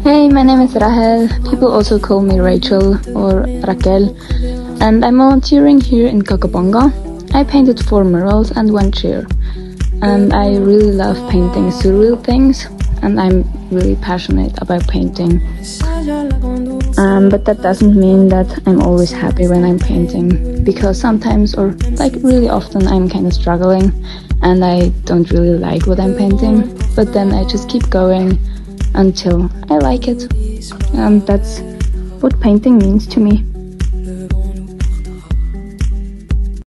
Hey, my name is Rahel. People also call me Rachel or Raquel, and I'm volunteering here in CoCo Bongo. I painted 4 murals and 1 chair, and I really love painting surreal things, and I'm really passionate about painting. But that doesn't mean that I'm always happy when I'm painting, because sometimes, or like really often, I'm kind of struggling and I don't really like what I'm painting, but then I just keep going until I like it. And that's what painting means to me.